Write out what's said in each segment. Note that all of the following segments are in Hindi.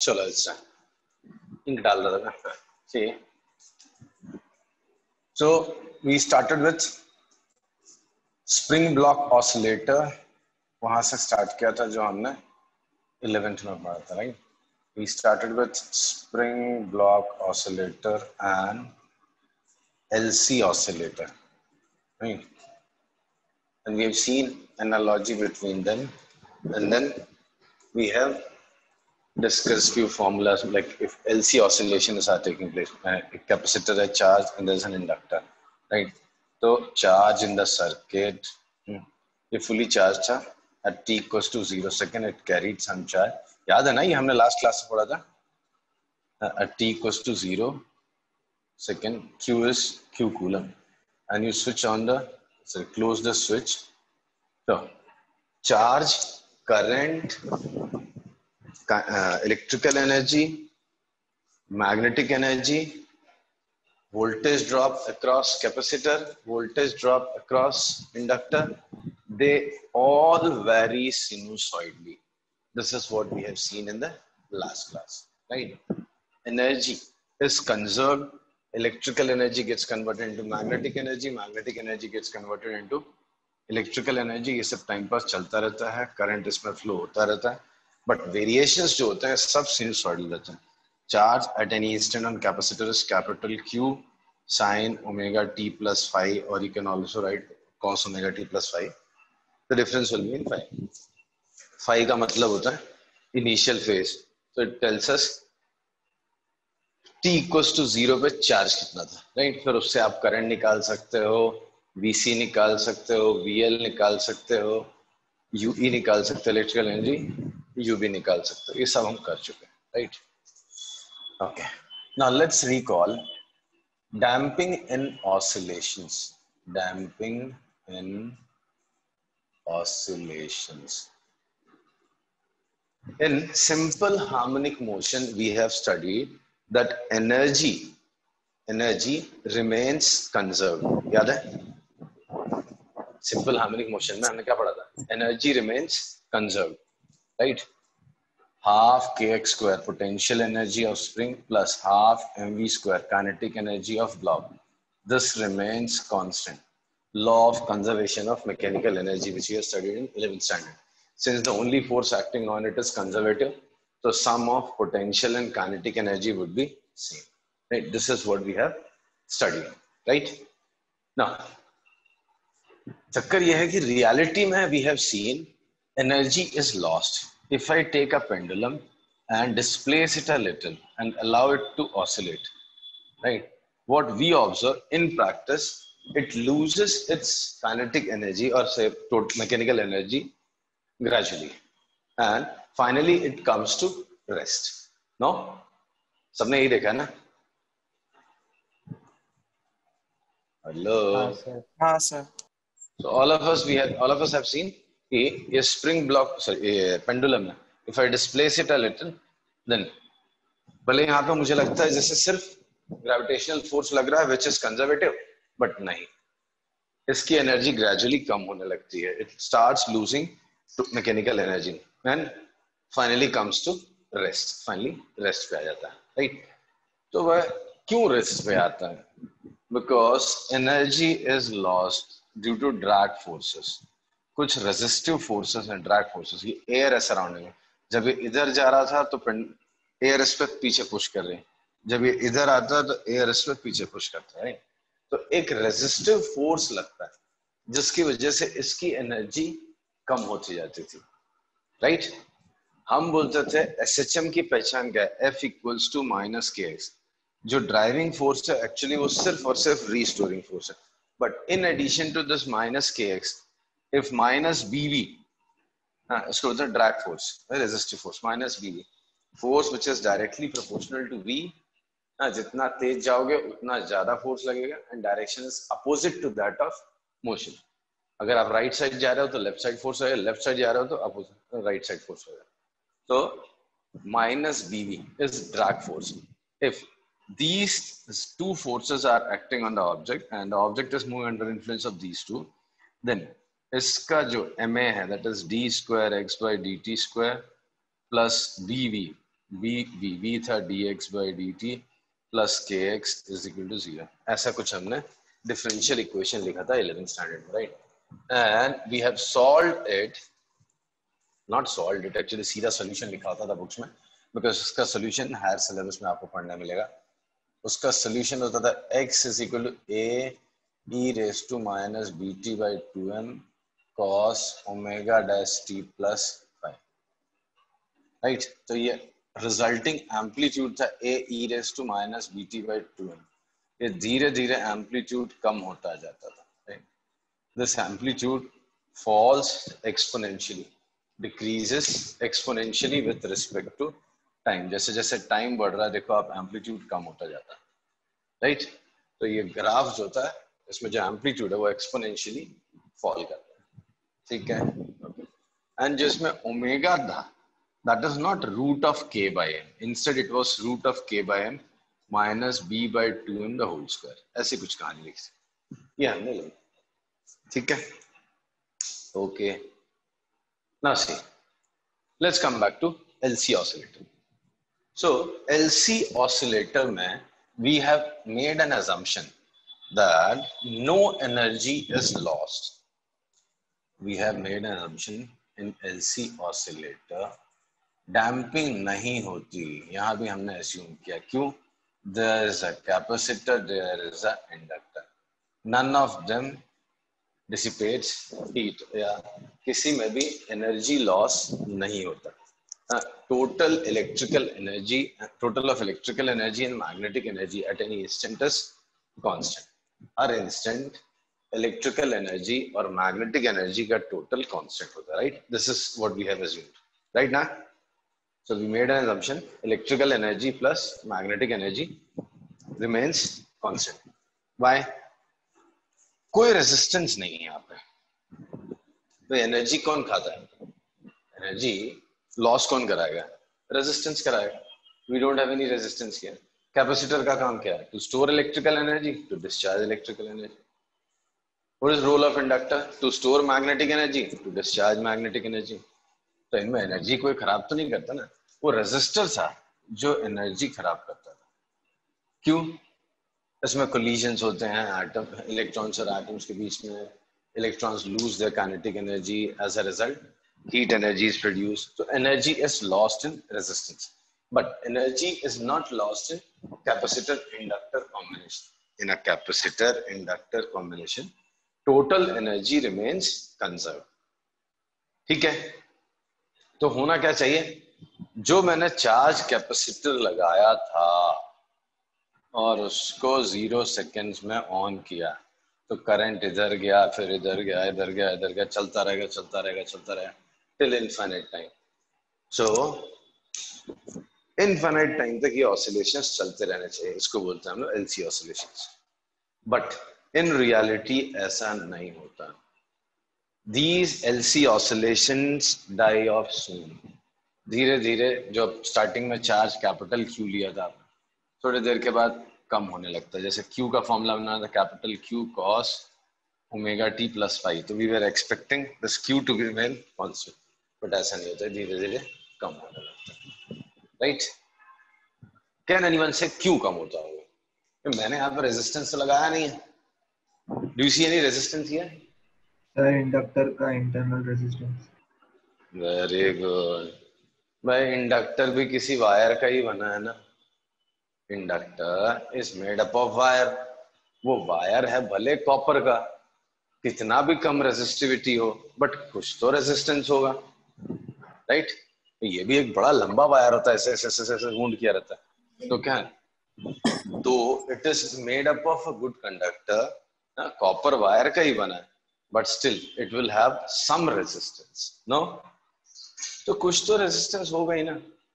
चलो इससे इंक डाल रहा था मैं. See, so we started with spring block oscillator. वहां से स्टार्ट किया था जो हमने 11th में पढ़ा था, right? We started with spring block oscillator and LC oscillator, right? And we have seen analogy between them, and then we have discussed few formulas like if LC oscillations are taking place, a capacitor is charged and there's an inductor, right? So charge in the circuit, if fully charged था, at t equals to 0 second it carried some charge. याद है ना, ये हमने last class में पढ़ा था. At t equals to 0 second, q is q coulomb, and you switch on the, so close the switch. So charge, current, electrical energy, magnetic energy, voltage drop across capacitor, voltage drop across inductor, they all vary sinusoidally. This is what we have seen in the last class, right? Energy is conserved, electrical energy gets converted into magnetic energy gets converted into electrical energy. ये सब टाइम पास चलता रहता है, करंट इसमें फ्लो होता रहता है, बट वेरिएशंस जो होते हैं सब सिनुसॉइडल रहते हैं. Charge at any instant on capacitor is capital Q sin omega t plus phi, or you can also write cos omega t plus phi. The difference will be in phi. Phi का मतलब होता है initial phase. So it tells us t equals to 0 पे चार्ज कितना था, राइट? फिर उससे आप करंट निकाल सकते हो, VC निकाल सकते हो, VL निकाल सकते हो, UE निकाल सकते हो, इलेक्ट्रिकल एनर्जी UB निकाल सकते हो. ये सब हम कर चुके हैं, right? Okay. Now let's recall damping in oscillations. Damping in oscillations. In simple harmonic motion, we have studied that energy remains conserved. याद है? Simple harmonic motion में हमने क्या पढ़ा था? Energy remains conserved, right? Half kx square potential energy of spring plus half mv square kinetic energy of block. This remains constant. Law of conservation of mechanical energy, which we have studied in 11th standard. Since the only force acting on it is conservative, so sum of potential and kinetic energy would be same. Right? This is what we have studied. Right? Now, चक्कर यह है कि reality में we have seen energy is lost. If I take a pendulum and displace it a little and allow it to oscillate, right? What we observe in practice, it loses its kinetic energy or say total mechanical energy gradually, and finally it comes to rest. No? सबने यही देखा ना? Hello. हाँ sir. So all of us have seen a spring block, sorry, a pendulum. If I displace it a little, then भले यहाँ पे मुझे लगता है जैसे सिर्फ ग्रेविटेशनल फोर्स लग रहा है, which is conservative, but नहीं, इसकी एनर्जी ग्रेजुअली कम होने लगती है. It starts losing to mechanical energy and finally comes to rest. Finally rest पे आ जाता है, right? तो वह क्यों रेस्ट पे आता है? Because energy is lost due to drag forces. कुछ रेजिस्टिव फोर्सेस हैं, ड्रैग फोर्सेस. ये एयर है सराउंडिंग में. जब ये इधर जा रहा था तो एयर इस पे पीछे पुश कर रही है, जब ये इधर आता है तो एयर इस पे पीछे पुश करता है. तो एक रेजिस्टिव फोर्स लगता है जिसकी वजह से इसकी एनर्जी कम होती जाती थी, राइट? हम बोलते थे SHM की पहचान क्या है? F equals to minus KX. जो ड्राइविंग फोर्स है एक्चुअली वो सिर्फ और सिर्फ रीस्टोरिंग फोर्स है. But in addition to this minus KX, if minus BV, इसको बोलते हैं drag force, resistive force, minus BV, force which is directly proportional to V. जितना तेज जाओगे उतना ज्यादा फोर्स लगेगा, and direction is opposite to that of motion. अगर आप राइट साइड जा रहे हो तो लेफ्ट साइड फोर्स होगा, लेफ्ट साइड जा रहे हो तो अपोजिट राइट साइड फोर्स होगा. तो minus BV is drag force. If these two forces are acting on the object and the object is moving under influence of these two, then इसका जो ma है, that is d square x by dt square plus BV, b था dx by dt plus kx is equal to 0. ऐसा कुछ हमने डिफरेंशियल इक्वेशन लिखा था 11th स्टैंडर्ड में, right? And we have solved it, not solved it, actually सीधा सॉल्यूशन लिखा होता था बुक्स में, बिकॉज उसका सॉल्यूशन हायर सिलेबस में आपको पढ़ने मिलेगा. उसका सॉल्यूशन होता था x is equal to a e raised to minus bt by 2m cos omega dash t plus phi, right? तो ये रिजल्टिंग एम्पलीट्यूड था a e raised to minus bt by 2m. ये धीरे धीरे एम्पलीट्यूड कम होता जाता था, right? This amplitude falls exponentially, decreases exponentially with respect to time. जैसे जैसे टाइम बढ़ रहा है देखो आप एम्पलीट्यूड कम होता जाता है, राइट? तो ये ग्राफ जो होता है इसमें जो एम्पलीट्यूड है वो एक्सपोनेंशियली फॉल करता है, ठीक है? एंड जो इसमें ओमेगा था that is not root of k by m, instead it was root of k by m minus b by 2m the whole square. ऐसी कुछ कहानी लिखी, ये हमने लिखी, ठीक है? Okay, now see, let's come back to LC oscillator. So LC oscillator में we have made an assumption that no energy is lost. We have made an assumption in LC oscillator damping नहीं होती. यहां भी हमने assume किया, क्यों? There is a capacitor, there is a inductor. None of them dissipates heat, या किसी में भी energy loss नहीं होता. Total electrical energy, total of electrical energy and magnetic energy at any instant is constant. Her instant electrical energy और magnetic energy का total constant होता है, right? This is what we have assumed, right now? So we made an assumption electrical energy plus magnetic energy remains constant. Why? कोई resistance नहीं है यहाँ पे, तो energy कौन खाता है? Energy loss कौन कराएगा? Resistance कराएगा. We don't have any resistance here. Capacitor का काम क्या है? To store electrical energy, to discharge electrical energy. What is role of inductor? To store magnetic energy, to discharge magnetic energy. तो इनमें एनर्जी कोई खराब तो नहीं करता ना, वो रेजिस्टर था जो एनर्जी खराब करता था. क्यों? इसमें कोलिजन्स होते हैं एटम, इलेक्ट्रॉन्स और एटम्स के बीच में. Electrons lose their kinetic energy, as a result heat energy is produced. तो energy is lost in resistance, but energy is not lost in capacitor inductor combination. In a capacitor inductor combination total energy remains conserve, ठीक है? तो होना क्या चाहिए? जो मैंने चार्ज कैपेसिटर लगाया था और उसको 0 सेकेंड्स में ऑन किया, तो करंट इधर गया, फिर इधर गया, इधर गया, इधर गया, चलता रहेगा, चलता रहेगा, चलता रहेगा till infinite time. So infinite time तक ये ऑसिलेशंस चलते रहने चाहिए. इसको बोलते हैं हम लोग LC oscillations. But in reality ऐसा नहीं होता. These LC oscillations die off soon. धीरे धीरे जो स्टार्टिंग में चार्ज कैपिटल Q लिया था थोड़ी देर के बाद कम होने लगता है. जैसे Q का फॉर्मूला बनाना था capital Q cos omega t plus phi, तो we were expecting this Q to be remain constant, but ऐसा नहीं होता है, धीरे धीरे कम होने लगता है, right? Can anyone say Q कम होता होगा? मैंने यहाँ पर रेजिस्टेंस लगाया नहीं है. Do you see any resistance here? Inductor का इंटरनल रेजिस्टेंस. Very good. भाई इंडक्टर भी किसी वायर का ही बना है ना. Inductor is made up of wire. वो वायर है भले कॉपर का, कितना भी कम रेजिस्टिविटी हो, बट कुछ तो रेजिस्टेंस होगा, राइट? ये भी एक बड़ा लंबा वायर होता है, ऐसे ऐसे ऐसे ऐसे वूंड किया रहता है. तो क्या है? तो it is made up of a good conductor. Copper wire का ही बना है, but still it will have some resistance, no? तो कुछ तो रेजिस्टेंस होगा ही ना.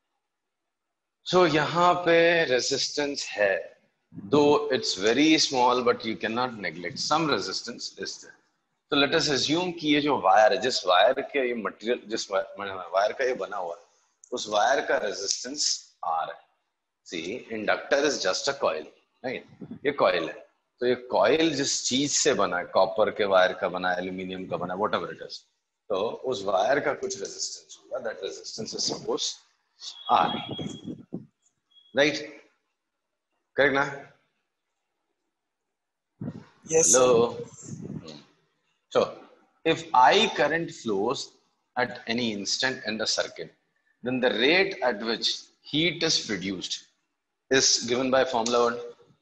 so यहाँ पे रेजिस्टेंस है, though it's very small, but you cannot neglect some resistance is there. तो let us assume कि ये जो वायर है, जिस वायर के ये मटेरियल, जिस वायर का ये बना हुआ है, उस वायर का रेजिस्टेंस R है. see, inductor is just a coil, right? ये कॉइल है. तो ये कॉइल जिस चीज से बना है, कॉपर के वायर का बना है, एल्यूमिनियम का बना है, व्हाटएवर इट इज, तो उस वायर का कुछ रेजिस्टेंस होगा. That resistance is suppose R, right? Correct na? Yes, Hello. sir. So if I current flows at any instant in the circuit, then the rate at which heat is produced is given by formula what?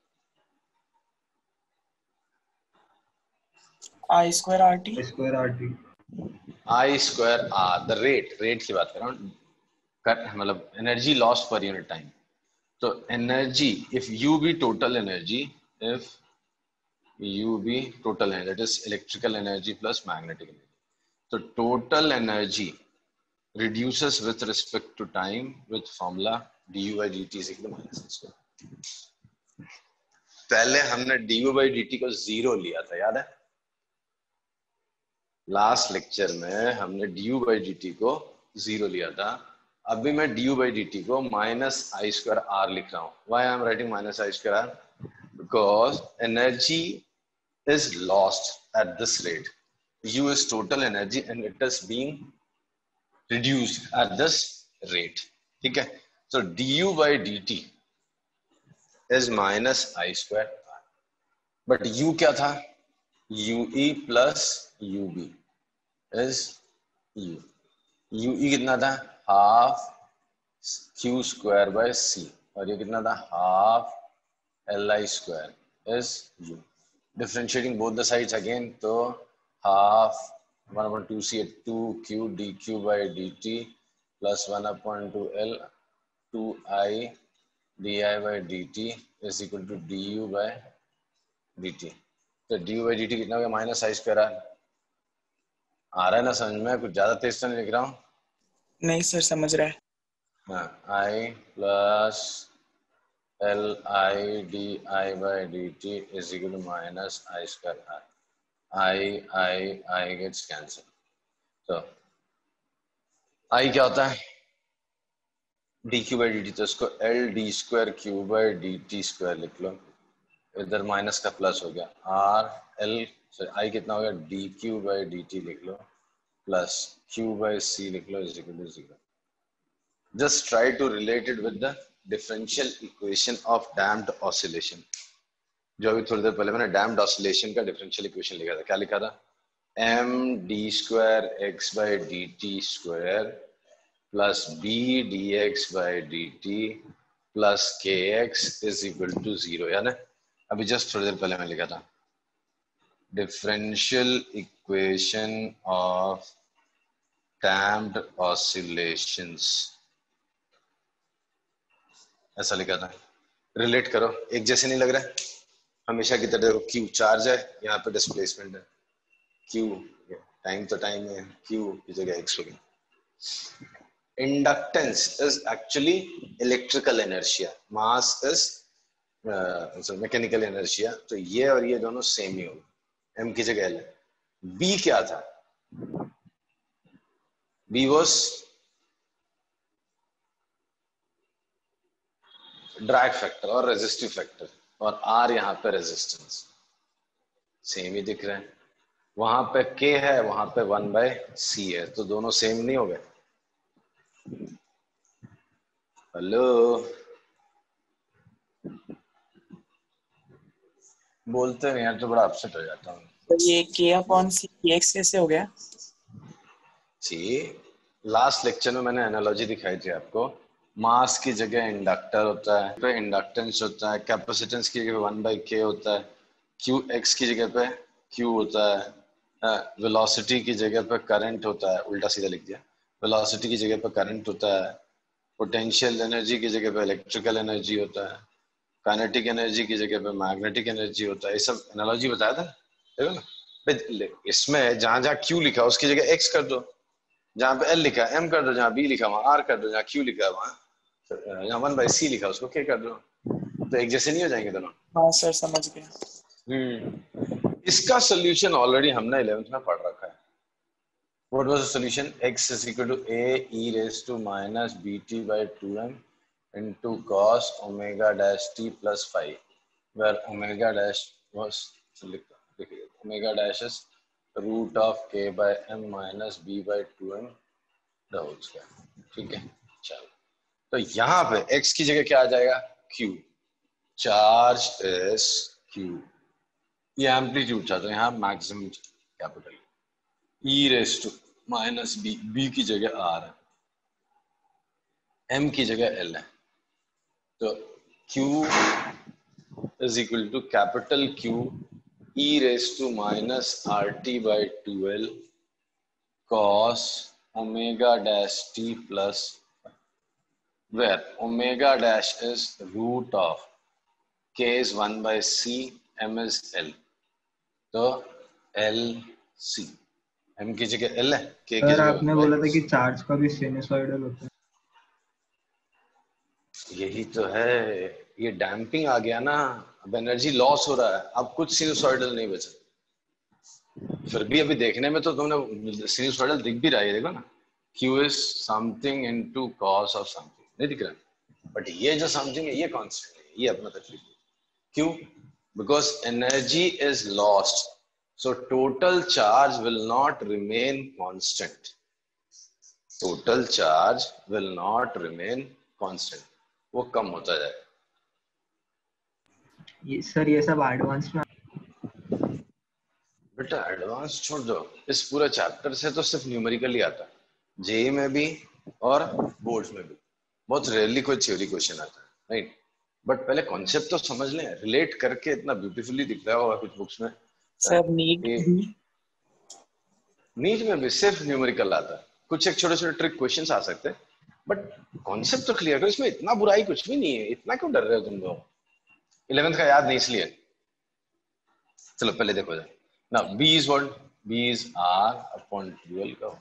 I square RT. I square RT. I square R, the rate की बात कर रहा हूँ, मतलब energy lost per unit time. So energy, if U be total energy, if U be total energy, that is electrical energy plus magnetic energy. So total energy reduces with respect to time with formula du by dt is equal to minus h square. पहले हमने du by dt को जीरो लिया था, याद है? लास्ट लेक्चर में हमने du by dt को जीरो लिया था. अभी मैं du by dt को माइनस आई स्क्वायर आर लिख रहा हूँ. Why I am writing minus I square r? Because energy is lost at this rate. U is total energy and it is being reduced at this rate. ठीक है? So du by dt is minus I square r. But U क्या था? UE plus UB is U. UE कितना था? Half Q square by C. और ये कितना था? Half Li square is U. Differentiating both the sides again, तो half 1/2C at 2Q dQ by dt plus 1/2L 2I di by dt is equal to du by dt. तो du by dt कितना हो गया? Minus I square R. आ रहा है ना समझ में? कुछ ज्यादा तेज तो नहीं लिख रहा हूँ. नहीं सर, समझ रहा है. हाँ, I plus Li di by dt is equal to minus I square r. I gets cancelled. So I क्या होता है? dq by dt, तो इसको L d square q by dt square लिख लो. इधर माइनस का प्लस हो गया. R L I कितना हो गया? dq by dt लिख लो प्लस q by c लिख लो is equal to 0. Just try to relate it with the differential equation of damped oscillation. जो अभी थोड़ी देर पहले मैंने damped oscillation का differential equation लिखा था. क्या लिखा था? m d square x by dt square plus b dx by dt plus kx is equal to 0. याद है? अभी just थोड़ी देर पहले मैं लिखा था. Differential equation of damped oscillations. ऐसा लिखा था. रिलेट करो. एक जैसे नहीं लग रहा है? हमेशा की तरह देखो, Q चार्ज है, यहाँ पे डिस्प्लेसमेंट है. Q टाइम तो टाइम है, Q की जगह x हो गया. Inductance is actually electrical inertia, mass is mechanical inertia. तो ये और ये दोनों सेम ही होगा. m की जगह l है. B क्या था? B was ड्रैग फैक्टर और रेजिस्टिव फैक्टर, और R यहाँ पे रेजिस्टेंस. सेम ही दिख रहे हैं. वहां पे K है, वहां पे 1/C है, तो दोनों सेम नहीं हो गए? हेलो, बोलते नहीं यार, तो बड़ा अपसेट हो जाता हूँ. तो ये K/C कैसे हो गया? सी लास्ट लेक्चर में मैंने एनालॉजी दिखाई थी आपको. मास की जगह इंडक्टर होता है, पे इंडक्टेंस होता है. कैपेसिटेंस की जगह 1/K होता है. क्यू एक्स की जगह पे Q होता है. वेलोसिटी की जगह पे करंट होता है. उल्टा सीधा लिख दिया. वेलोसिटी की जगह पे करंट होता है. पोटेंशियल एनर्जी की जगह पे इलेक्ट्रिकल एनर्जी होता है. काइनेटिक एनर्जी की जगह पे मैग्नेटिक एनर्जी होता है. ये सब एनालॉजी बताया था, देखो ना. इसमें जहां जहां Q लिखा उसकी जगह X कर दो, जहां पे L लिखा M कर दो, जहां B लिखा वहां R कर दो, जहां Q लिखा वहां जहां 1/C लिखा उसको K कर दो. तो एक जैसे नहीं हो जाएंगे दोनों? हाँ सर, समझ गया. इसका सोल्यूशन ऑलरेडी हमने 11th में पढ़ रखा है. What was the solution? X is equal to a e raised to minus bt by 2m into cos omega dash t plus phi, where omega dash was omega dash is root of k by m minus b by 2m the whole square. ठीक है, चलो. तो यहाँ पे x की जगह क्या आ जाएगा, q, चार्ज इज q, ये एम्पलीट्यूड था तो यहाँ maximum capital e raise to minus B, b की जगह r है, m की जगह l है, तो q is equal to capital Q e raise to minus RT by 2L cos omega dash t plus, where omega dash is root of k is 1 by c, m is l, तो l c, m की जगह l है, k की सर जगह 1 आपने by बोला था कि c. चार्ज का भी सिनुसॉइडल होता है। यही तो है, ये डैम्पिंग आ गया ना, अब एनर्जी लॉस हो रहा है, अब कुछ सिनुसॉइडल नहीं बचा, फिर भी अभी देखने में तो तुमने सिनुसॉइडल दिख भी रहा है, देखो ना, Q is something into cos of something, नहीं दिख रहा, बट ये जो समथिंग है ये कांस्टेंट है, ये अपना तकलीफ है. क्यों? Because energy is lost, so total charge will not remain constant, total charge will not remain constant, वो कम होता जाएगा. ये सर ये सब एडवांस में बेटा एडवांस छोड़ दो, इस पूरा चैप्टर से तो सिर्फ न्यूमेरिकल ही आता है, जेई में भी और बोर्ड्स में भी, बहुत रेयरली कोई थ्योरी क्वेश्चन आता है, राइट. बट पहले कॉन्सेप्ट तो समझ लें, रिलेट करके इतना ब्यूटीफुली दिख रहा होगा कुछ बुक्स में. सर नीट नीट में भी सिर्फ न्यूमेरिकल आता है, कुछ एक छोटे छोटे ट्रिक क्वेश्चंस आ सकते हैं, बट कॉन्सेप्ट तो क्लियर करो, इसमें इतना बुराई कुछ भी नहीं है, इतना क्यों डर रहे हो तुम लोग. 11th का याद नहीं इसलिए. चलो पहले देखो जाए ना, b is what, b is r upon 12 का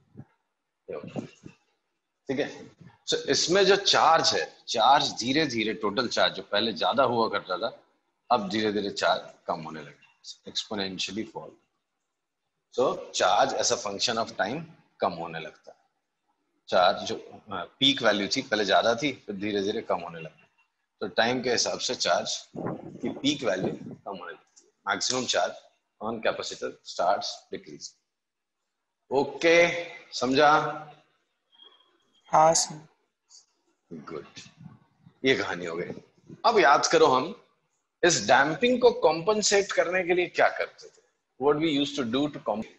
ठीक है. so, इसमें जो चार्ज है, चार्ज धीरे धीरे, टोटल चार्ज जो पहले ज्यादा हुआ करता था, अब धीरे धीरे चार्ज कम होने लगा, exponentially fall. So charge as a function of time कम होने लगता है. चार्ज जो पीक वैल्यू थी पहले ज्यादा थी, फिर धीरे धीरे कम होने लगा, तो टाइम के हिसाब से चार्ज की पीक वैल्यू कम होने लगती है, maximum charge on capacitor starts decrease. Okay, समझा? हाँ सर. गुड, ये कहानी हो गई. अब याद करो, हम इस डैम्पिंग को कॉम्पनसेट करने के लिए क्या करते थे, what we used to do to compensate.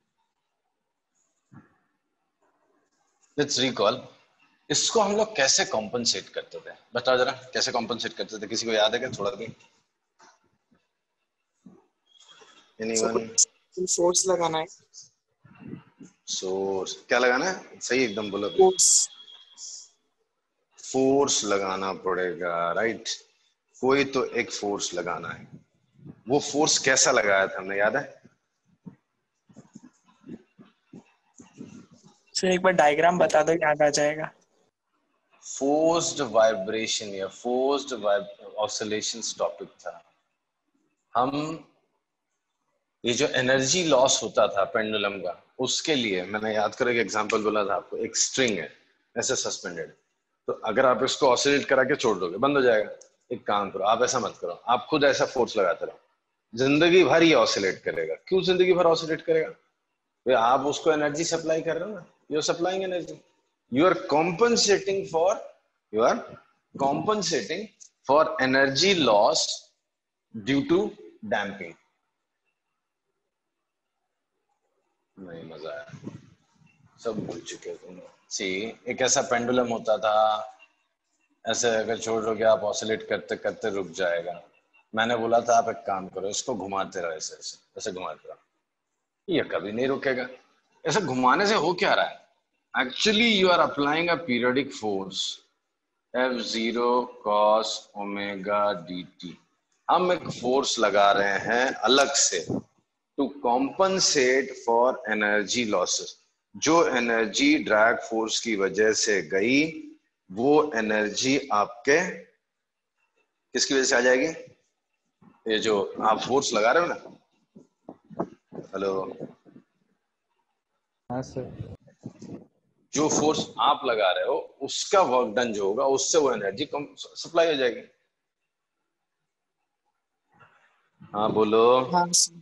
Let's recall, इसको हम लोग कैसे कॉम्पनसेट करते थे, बताओ जरा, कैसे कॉम्पनसेट करते थे, किसी को याद है क्या थोड़ा भी? एनीवन? फोर्स लगाना है. सोर्स क्या लगाना है, सही एकदम बोलो. फोर्स. फोर्स लगाना पड़ेगा, राइट. कोई तो एक फोर्स लगाना है. वो फोर्स कैसा लगाया था हमने, याद है? सर एक बार डायग्राम बता दो, याद आ जाएगा. फोर्स्ड वाइब्रेशन या फोर्स्ड ऑसिलेशन टॉपिक था. हम ये जो एनर्जी लॉस होता था पेंडुलम का, उसके लिए मैंने याद करो एक एग्जांपल बोला था आपको, एक स्ट्रिंग है ऐसे सस्पेंडेड, तो अगर आप इसको ऑसिलेट करा के छोड़ दोगे बंद हो जाएगा. एक काम करो, आप ऐसा मत करो, आप खुद ऐसा फोर्स लगाते रहो, जिंदगी भर ये ऑसिलेट करेगा. क्यों जिंदगी भर ऑसिलेट करेगा? वे आप उसको एनर्जी सप्लाई कर रहे हो ना, you are supplying energy, you are compensating for energy loss due to damping. नहीं मजा आया, सब भूल चुके हो तुम. सी, एक ऐसा पेंडुलम होता था, ऐसे अगर छोड़ दोगे आप ऑसिलेट करते करते रुक जाएगा. मैंने बोला था आप एक काम करो, इसको घुमाते रहो, ऐसे ऐसे ऐसे घुमाते रहो, ये कभी नहीं रुकेगा. ऐसे घुमाने से हो क्या रहा है, actually you are applying a periodic force F0 cos omega dt. हम एक फोर्स लगा रहे हैं अलग से to compensate for energy losses. जो एनर्जी ड्रैग फोर्स की वजह से गई, वो एनर्जी आपके किसकी वजह से आ जाएगी, ये जो आप फोर्स लगा रहे हो ना. हेलो, हाँ सर. जो फोर्स आप लगा रहे हो उसका वर्क डन जो होगा, उससे वो एनर्जी कम सप्लाई हो जाएगी. हाँ बोलो. हाँ सर.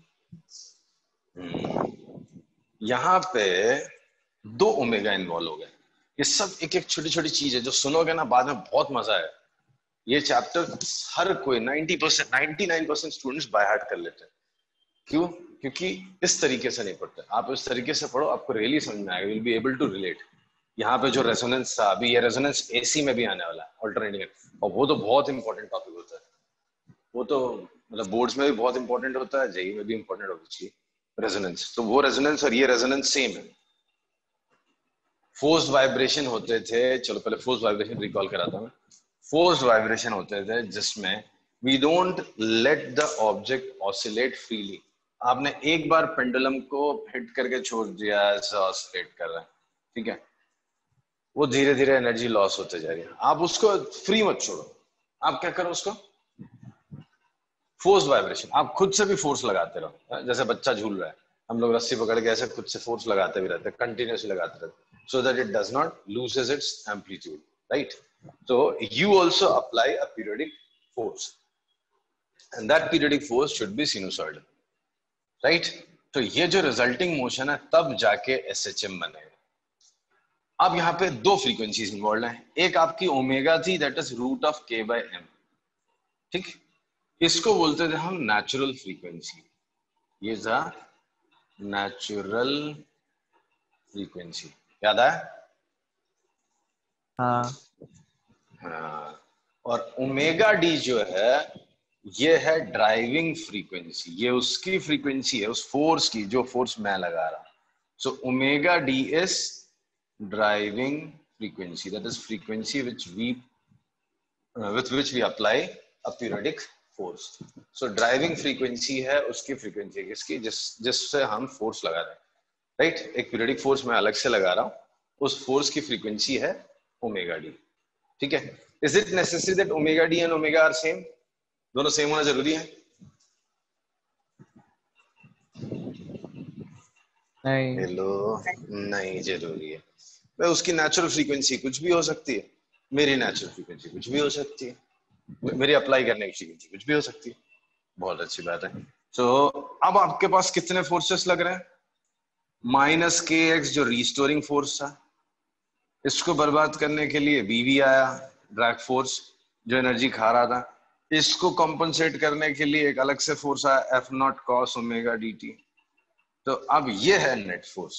यहाँ पे 2 ओमेगा इन्वॉल्व हो गए. ये सब एक एक छोटी छोटी चीज है जो सुनोगे ना बाद में बहुत मजा है। ये चैप्टर हर कोई 90% 99% स्टूडेंट्स बाय हार्ट कर लेते हैं। क्यों? क्योंकि इस तरीके से नहीं पढ़ते। आप इस तरीके से पढ़ो, आपको रियली समझ में आएगा, will be able to relate. यहाँ पे जो रेजोनेंस था, अभी ये रेजोनेंस एसी में भी आने वाला है, अल्टरनेटिंग, और वो तो बहुत इंपॉर्टेंट टॉपिक होता है। वो तो मतलब बोर्ड्स में भी बहुत इंपॉर्टेंट होता है, जेई में भी इंपॉर्टेंट होना चाहिए रेजोनेंस। तो वो रेजोनेंस और ये रेजोनेंस सेम है। फोर्स्ड वाइब्रेशन होते थे, चलो पहले फोर्स्ड वाइब्रेशन रिकॉल कराता हूँ। फोर्स्ड वाइब्रेशन होते थे जिसमें we don't let the object oscillate freely. आपने एक बार पेंडुलम को हिट करके छोड़ दिया, ऐसा ऑसिलेट कर रहा है, ठीक है, वो धीरे धीरे एनर्जी लॉस होते जा रही है। आप उसको फ्री मत छोड़ो, आप क्या करो, उसको फोर्स वाइब्रेशन, आप खुद से भी फोर्स लगाते रहो। जैसे बच्चा झूल रहा है, हम लोग रस्सी पकड़ के ऐसे खुद से फोर्स लगाते भी रहते हैं, कंटिन्यूसली लगाते रहते हैं, so that it does not loses its amplitude, right? So you also apply a periodic force, and that periodic force should be sinusoidal, right? तो ये जो रिजल्टिंग मोशन है तब जाके एसएचएम बनेगा। अब यहाँ पे दो फ्रीक्वेंसीज इन्वॉल्व हैं, एक आपकी ओमेगा थी, that is root of K by M, ठीक, इसको बोलते थे हम नेचुरल फ्रीक्वेंसी। ये था नेचुरल फ्रीक्वेंसी, याद है? हाँ हाँ। और ओमेगा डी जो है ये है ड्राइविंग फ्रीक्वेंसी, ये उसकी फ्रीक्वेंसी है, उस फोर्स की जो फोर्स मैं लगा रहा हूं। So omega D is driving frequency, that is frequency which we with which we apply a periodic force. So driving frequency है उसकी फ्रीक्वेंसी किसकी, जिससे हम फोर्स लगा रहे हैं, राइट? एक पीरियडिक फोर्स मैं अलग से लगा रहा हूं, उस फोर्स की फ्रीक्वेंसी है ओमेगा डी, ठीक है? Is it necessary that omega D and omega are same? दोनों सेम होना जरूरी है? नहीं हेलो, नहीं जरूरी है भाई। उसकी नेचुरल फ्रीक्वेंसी कुछ भी हो सकती है, मेरी नेचुरल फ्रीक्वेंसी कुछ भी हो सकती है, मेरी अप्लाई करने की फ्रीक्वेंसी कुछ भी हो सकती है। बहुत अच्छी बात है। तो अब आपके पास कितने फोर्सेस लग रहे हैं? माइनस के एक्स जो रिस्टोरिंग फोर्स था, इसको बर्बाद करने के लिए बीवी आया, ड्रैग फोर्स जो एनर्जी खा रहा था, इसको कॉम्पनसेट करने के लिए एक अलग से फोर्स आया, F naught cos omega D T. तो अब ये है नेट फोर्स।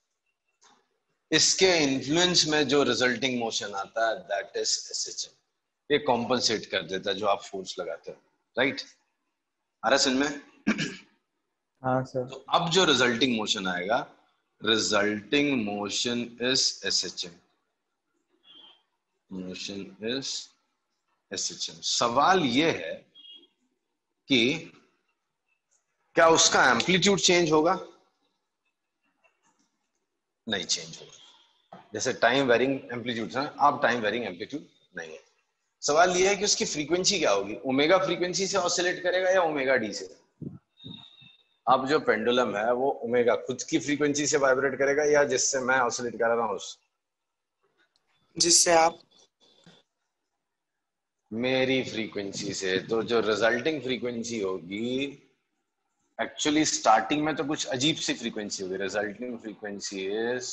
इसके इन्फ्लुएंस में जो रिजल्टिंग मोशन आता है दैट इज एसएचएम, ये कॉम्पनसेट कर देता है जो आप फोर्स लगाते हो, राइट? आ रहा समझ में? हाँ सर। तो अब जो रिजल्टिंग मोशन आएगा, resulting motion is SHM, motion is SHM. सवाल ये है कि क्या उसका एम्पलीट्यूड चेंज होगा? नहीं चेंज होगा। जैसे टाइम वेरिंग एम्पलीट्यूड था, अब टाइम वेरिंग एम्पलीट्यूड नहीं है। सवाल ये है कि उसकी फ्रीक्वेंसी क्या होगी, ओमेगा फ्रीक्वेंसी से ऑसिलेट करेगा या ओमेगा डी से? अब जो पेंडुलम है वो ओमेगा खुद की फ्रीक्वेंसी से वाइब्रेट करेगा या जिससे मैं ऑसिलेट कर रहा हूं उस, जिससे आप, मेरी फ्रीक्वेंसी से। तो जो रिजल्टिंग फ्रीक्वेंसी होगी, एक्चुअली स्टार्टिंग में तो कुछ अजीब सी फ्रीक्वेंसी होगी, resulting frequency is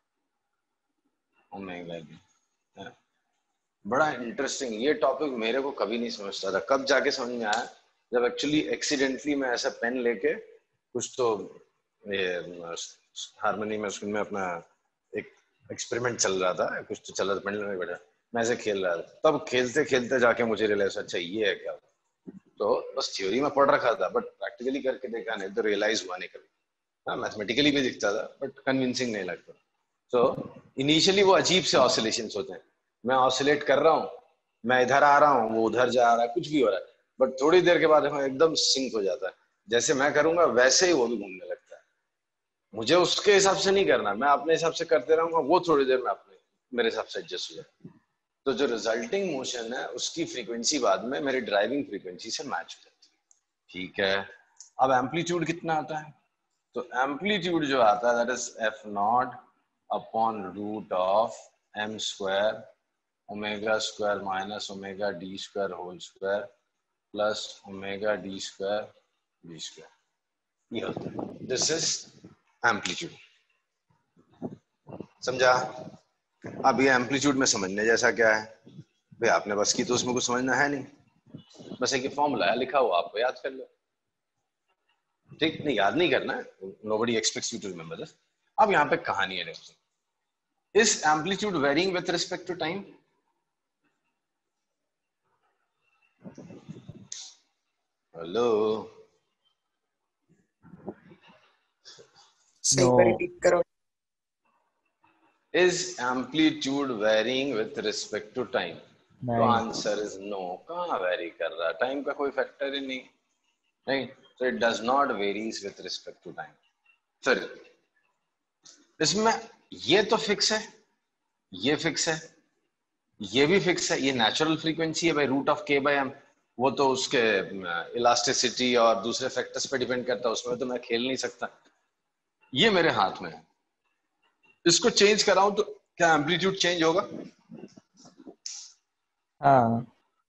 omega D. बड़ा इंटरेस्टिंग, ये टॉपिक मेरे को कभी नहीं समझता था, कब जाके समझ में आया, जब एक्चुअली एक्सीडेंटली मैं ऐसा पेन लेके कुछ तो ये हारमोनी में उसमें अपना एक एक्सपेरिमेंट चल रहा था, कुछ तो चल रहा था, पेंडुलम में बैठा मैं ऐसे खेल रहा था, तब खेलते खेलते जाके मुझे रियलाइज, अच्छा ये है क्या। तो बस थ्योरी में पढ़ रखा था, बट प्रैक्टिकली करके देखा नहीं तो रियलाइज हुआ नहीं कभी। हाँ, मैथमेटिकली भी दिखता था बट कन्विंसिंग नहीं लगता। तो इनिशियली वो अजीब से ऑसिलेशंस होते हैं, मैं ऑसिलेट कर रहा हूँ, मैं इधर आ रहा हूँ, वो उधर जा रहा है, कुछ भी हो रहा है, बट थोड़ी देर के बाद एकदम सिंक हो जाता है, जैसे मैं करूंगा वैसे ही वो भी घूमने लगता है। मुझे उसके हिसाब से नहीं करना, मैं अपने हिसाब से करते रहूंगा, वो थोड़ी देर में अपने मेरे हिसाब से एडजस्ट हो जाए। तो जो रिजल्टिंग मोशन है उसकी फ्रीक्वेंसी बाद में मेरी ड्राइविंग फ्रीक्वेंसी से मैच हो जाती है, ठीक है? अब एम्पलीट्यूड कितना आता है? तो एम्पलीट्यूड जो आता है that is F naught upon root of M square omega square minus omega D square whole square plus omega D square B square, ये होता है। दिस इज एम्पलीट्यूड, समझा? अब ये एम्पलीट्यूड में समझने जैसा क्या है भाई, आपने बस की तो उसमें कुछ समझना है नहीं, बस एक फॉर्मूला है लिखा हुआ, आपको याद कर लो। ठीक नहीं, याद नहीं करना है, nobody expects you to remember this. अब यहाँ पे कहानी है, is amplitude varying with respect to time? Hello, सही No. पर रिपीट करो। Is amplitude varying with respect to time? तो नहीं. Answer is no. कहाँ वेरी कर रहा है, टाइम का कोई फैक्टर ही नहीं, नहीं, तो it does not varies with respect to time. फिर इसमें ये तो फिक्स है, ये फिक्स है, ये भी फिक्स है, ये नेचुरल फ्रीक्वेंसी है भाई, root of K by M. वो तो उसके इलास्टिसिटी और दूसरे फैक्टर्स पे डिपेंड करता है, उसमें तो मैं खेल नहीं सकता। ये मेरे हाथ में है, इसको चेंज कराऊं तो क्या एम्पलीट्यूड चेंज होगा? हाँ.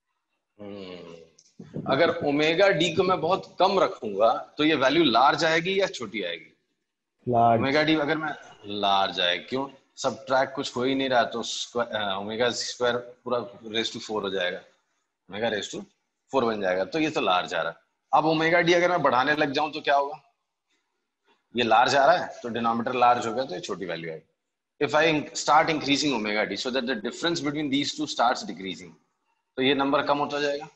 अगर ओमेगा डी को मैं बहुत कम रखूंगा तो ये वैल्यू लार्ज आएगी या छोटी आएगी? Large. ओमेगा डी अगर मैं लार्ज आए, क्यों? सब ट्रैक कुछ हो ही नहीं रहा, तो ओमेगा स्क्वायर पूरा रेस टू 4 हो जाएगा, ओमेगा रेस टू 4 बन जाएगा, तो ये तो लार्ज आ रहा है। अब ओमेगा डी अगर मैं बढ़ाने लग जाऊं तो क्या होगा? ये लार्ज आ रहा है तो डिनोमिनेटर लार्ज होगा, तो ये छोटी वैल्यू आएगी। If I start increasing omega D so that the difference between these two starts decreasing, तो ये नंबर कम होता जाएगा।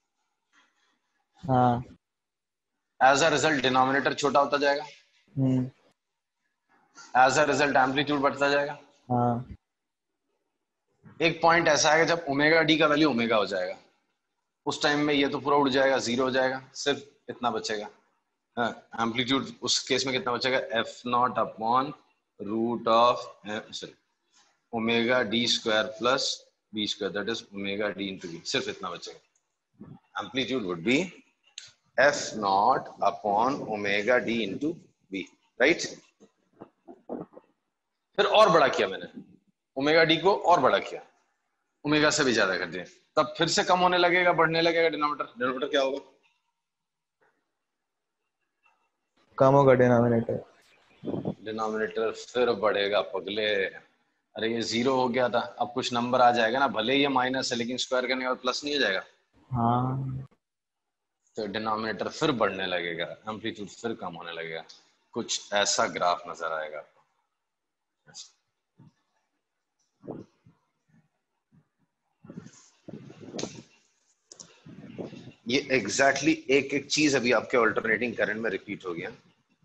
हाँ. एज अ रिजल्ट डिनोमिनेटर छोटा होता जाएगा, hmm. As a result amplitude बढ़ता जाएगा। हाँ. एक पॉइंट ऐसा आएगा जब ओमेगा डी का वैल्यू ओमेगा हो जाएगा, उस टाइम में ये तो पूरा उड़ जाएगा, जीरो हो जाएगा, सिर्फ इतना बचेगा। एम्पलीट्यूड उस केस में कितना बचेगा? F naught upon root of sorry omega D square plus B square, that is omega D into B, सिर्फ इतना बचेगा। Amplitude would be F naught upon omega D into B, right. फिर और बड़ा किया मैंने, ओमेगा डी को और बड़ा किया, ओमेगा से भी ज्यादा कर दिया, तब फिर से कम होने लगेगा, बढ़ने लगेगा डिनोमिनेटर। डिनोमिनेटर क्या होगा? कम होगा डिनोमिनेटर. डिनोमिनेटर फिर बढ़ेगा पगले। अरे ये जीरो हो गया था, अब कुछ नंबर आ जाएगा ना, भले ये माइनस है लेकिन स्क्वायर करने के बाद प्लस नहीं हो जाएगा, हाँ. तो डिनोमिनेटर फिर बढ़ने लगेगा, एम्पलीट्यूड फिर कम होने लगेगा, कुछ ऐसा ग्राफ नजर आएगा आपको। ये एग्जैक्टली एक एक चीज अभी आपके अल्टरनेटिंग करंट में रिपीट हो गया।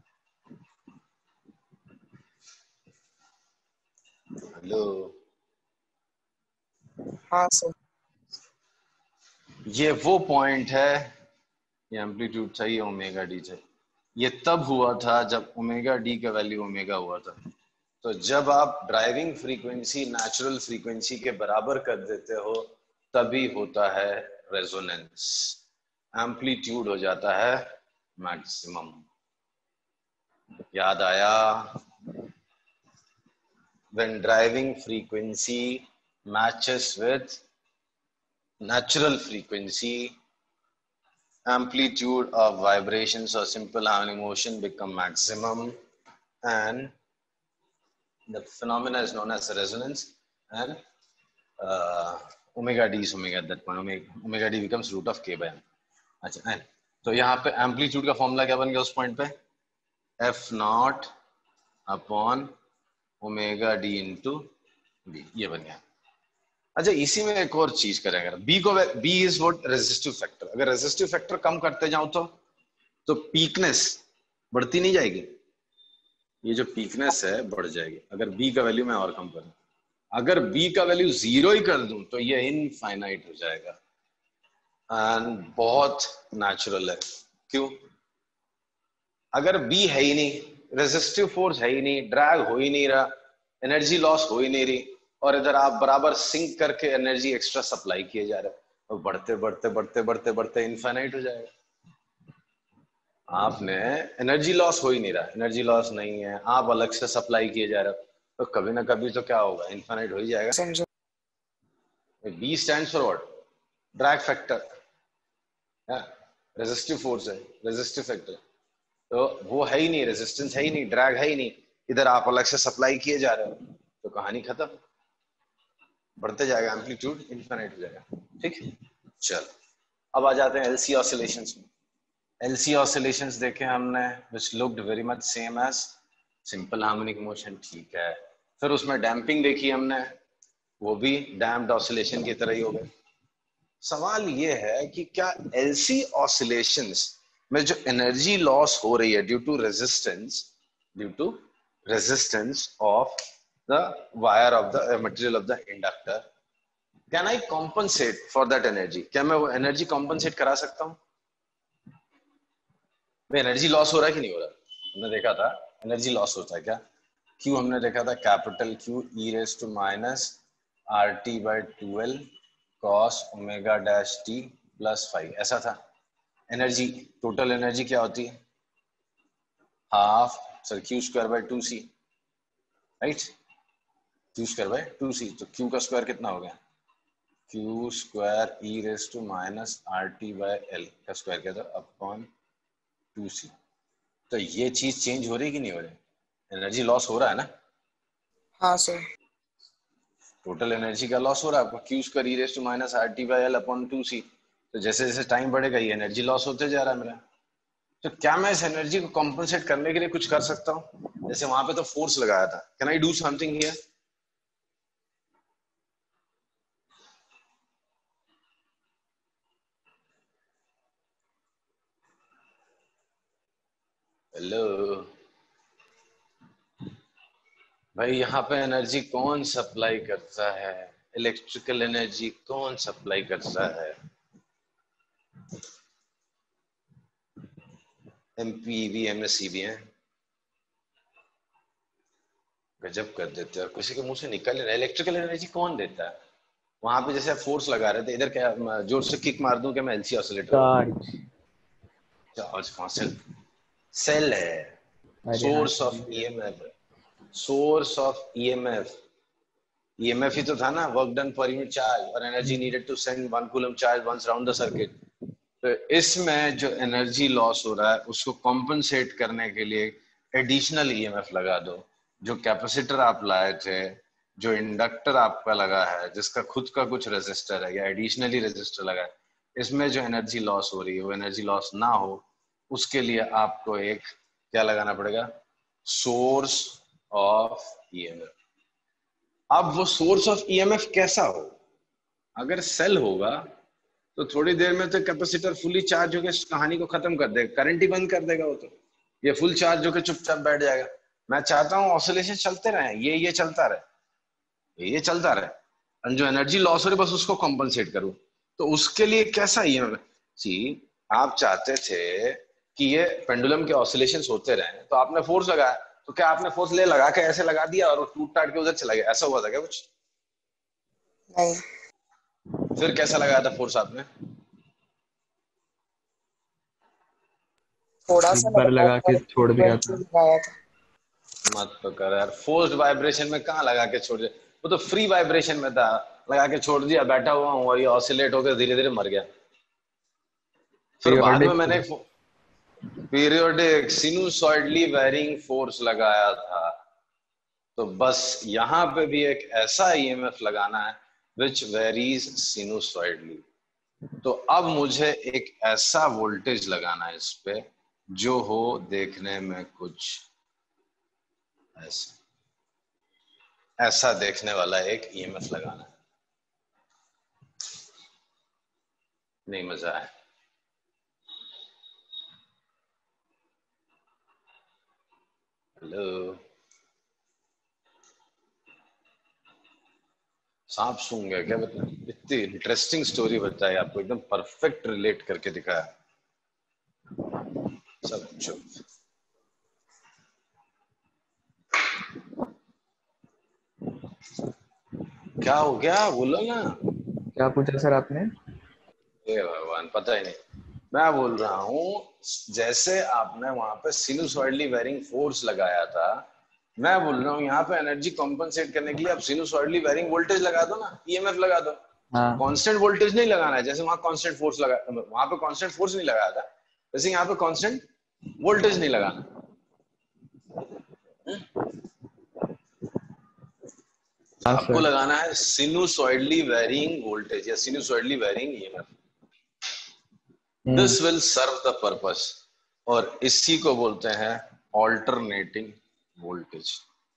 हेलो, हाँ सर। ये वो पॉइंट है, ये एम्पलीट्यूड चाहिए ओमेगा डी चाहिए, ये तब हुआ था जब ओमेगा डी का वैल्यू ओमेगा हुआ था। तो जब आप ड्राइविंग फ्रीक्वेंसी नेचुरल फ्रीक्वेंसी के बराबर कर देते हो तभी होता है रेजोनेंस, एम्पलीट्यूड हो जाता है मैक्सिमम। याद आया? when driving frequency matches with natural frequency, amplitude of vibrations or simple harmonic motion become maximum, and the phenomena is known as resonance, and omega d is omega at that point, omega d becomes root of k by m। अच्छा, तो यहाँ पे एम्पलीट्यूड का फॉर्मूला क्या बन गया उस पॉइंट पे? F naught upon omega D into B, ये बन गया। अच्छा, इसी में एक और चीज करेंगे, बी को, B is what? Resistive factor. अगर रेजिस्टिव फैक्टर कम करते जाओ तो पीकनेस बढ़ती नहीं जाएगी? ये जो पीकनेस है बढ़ जाएगी अगर बी का वैल्यू मैं और कम करूं। अगर बी का वैल्यू 0 ही कर दूं तो ये इनफाइनाइट हो जाएगा, एंड बहुत नेचुरल है। क्यों? अगर बी है ही नहीं, रेजिस्टिव फोर्स है ही नहीं, ड्रैग हो ही नहीं रहा, एनर्जी लॉस हो ही नहीं रही, और इधर आप बराबर सिंक करके एनर्जी एक्स्ट्रा सप्लाई किए जा रहे, तो बढ़ते बढ़ते बढ़ते बढ़ते बढ़ते इनफाइनाइट हो जाएगा। आपने एनर्जी लॉस हो ही नहीं रहा, एनर्जी लॉस नहीं है, आप अलग से सप्लाई किए जा रहे हो, तो कभी ना कभी तो क्या होगा? इनफाइनाइट हो ही जाएगा। समझो। B stands for what? Drag factor, resistive force है, रेजिस्टिव फैक्टर, तो वो है ही नहीं, रेजिस्टेंस है ही नहीं, ड्रैग है ही नहीं, इधर आप अलग से सप्लाई किए जा रहे हो, तो कहानी खत्म। बढ़ते जाएगा, एम्पलीट्यूड इनफिनिट हो जाएगा। ठीक, चल अब आ जाते हैं एलसी ऑसिलेशंस में। एलसी ऑसिलेशंस देखे हमने which looked very much same as simple harmonic motion, ठीक है। फिर उसमें डैम्पिंग देखी हमने, वो भी डैम्प्ड ऑसिलेशन की तरह ही हो गए। सवाल ये है कि क्या एलसी ऑसिलेशंस में जो एनर्जी लॉस हो रही है due to resistance of the wire of the material of the inductor, can I compensate for that energy? क्या मैं वो एनर्जी कॉम्पनसेट करा सकता हूँ? एनर्जी लॉस हो रहा है कि नहीं हो रहा? हमने देखा था एनर्जी लॉस होता है क्या, क्यू हमने देखा था capital Q E raise to minus R T by 2l cos omega dash T plus 5, ऐसा था। एनर्जी, टोटल एनर्जी क्या होती है? Half sir Q square by 2c, right, Q square by 2c। तो क्यू का स्क्वायर कितना हो गया? Q square E raise to minus R T by L का स्क्वायर क्या था? Upon 2c। तो ये चीज चेंज हो रही कि नहीं हो रही? एनर्जी लॉस हो रहा है ना? हाँ सर। टोटल एनर्जी का लॉस हो रहा है आपको, Q square E raise to minus R T by L upon 2c। तो जैसे जैसे टाइम बढ़ेगा ये एनर्जी लॉस होते जा रहा है मेरा। तो क्या मैं इस एनर्जी को कॉम्पनसेट करने के लिए कुछ कर सकता हूँ? जैसे वहां पे तो फोर्स लगाया था, can I do something here? Hello भाई, यहाँ पे एनर्जी कौन सप्लाई करता है? इलेक्ट्रिकल एनर्जी कौन सप्लाई करता है? एमपीवी एमएससीबी है, गजब कर देते हैं। और किसी के मुंह से निकल रहा है इलेक्ट्रिकल एनर्जी कौन देता है? वहां पे जैसे फोर्स लगा रहे थे, इधर क्या जोर से किक मार दूं कि मैं एलसी ऑसिलेटर हो? चार्ज। चार्ज कौन से? सेल है, अरे हाँ सोर्स ऑफ सही है। EMF, source of EMF. EMF ही तो था ना, work done per unit charge और energy needed to send 1 coulomb charge once round the circuit. तो इसमें जो एनर्जी लॉस हो रहा है उसको कॉम्पनसेट करने के लिए एडिशनल ईएमएफ लगा दो। जो कैपेसिटर आप लाए थे, जो इंडक्टर आपका लगा है जिसका खुद का कुछ रेजिस्टर है या एडिशनली रेजिस्टर लगा है, इसमें जो एनर्जी लॉस हो रही है वो एनर्जी लॉस ना हो, उसके लिए आपको एक क्या लगाना पड़ेगा? Source of EMF. अब वो सोर्स ऑफ ईएमएफ कैसा हो? अगर सेल होगा तो थोड़ी देर में तो कैपेसिटर फुली चार्ज होकर कहानी को खत्म कर देगा, करंट ही बंद कर देगा वो। तो ये फुल चार्ज होकर चुपचाप बैठ जाएगा। मैं चाहता हूँ ऑसिलेशन चलते रहे, ये चलता रहे, ये चलता रहे, और जो एनर्जी लॉस हो रही बस उसको कॉम्पनसेट करूँ। तो उसके लिए कैसा ईएमएफ? जी, आप चाहते थे कि ये पेंडुलम के ऑसिलेशंस होते रहे, तो आपने फोर्स लगाया, तो क्या आपने फोर्स ले लगा के ऐसे लगा दिया और वो टूट टाट के उधर चला गया? ऐसा हुआ था क्या कुछ? नहीं। फिर कैसा लगाया था फोर्स आपने? थोड़ा सा एक बार लगाया लगा था, के छोड़ दिया था। लगाया था। मत तो कर यार, फोर्स्ड वाइब्रेशन में कहाँ लगा के छोड़ दिया? वो तो फ्री वाइब्रेशन में था, लगा के छोड़ दिया, बैठा हुआ हूँ और ये ऑसिलेट होकर धीरे धीरे मर गया। फिर बाद में पीरियोडिक। मैंने पीरियोडिक सिनुसॉइडली वेरिंग फोर्स लगाया था। तो बस यहाँ पे भी एक ऐसा ईएमएफ लगाना है विच वेरीज सिनुसॉइडली। तो अब मुझे एक ऐसा वोल्टेज लगाना है इस पे जो हो देखने में कुछ ऐसा, ऐसा देखने वाला एक ईएमएफ लगाना है। नहीं मजा है? हेलो, सांप सूंघ गया क्या? बता, इतनी इंटरेस्टिंग स्टोरी बताई आपको, एकदम परफेक्ट रिलेट करके दिखाया। सब चुप। क्या हो गया बोलो ना। क्या पूछा सर आपने? हे भगवान, पता ही नहीं। मैं बोल रहा हूँ जैसे आपने वहां पे सिनुसॉइडली वेरिंग फोर्स लगाया था, मैं बोल रहा हूँ यहाँ पे एनर्जी कॉम्पनसेट करने के लिए आप सिनुसॉइडली वेरिंग वोल्टेज लगा दो ना, ईएमएफ लगा दो। हाँ। कांस्टेंट वोल्टेज नहीं लगाना है, जैसे वहां कांस्टेंट फोर्स लगा, वहां पे कांस्टेंट फोर्स नहीं लगाया था, जैसे यहाँ पे कांस्टेंट वोल्टेज नहीं लगाना। हाँ आपको सर। लगाना है सिनुसॉइडली वेरिंग वोल्टेज या sinusoidally varying EMF. This will serve the purpose, और इसी को बोलते हैं ऑल्टरनेटिंग वोल्टेज।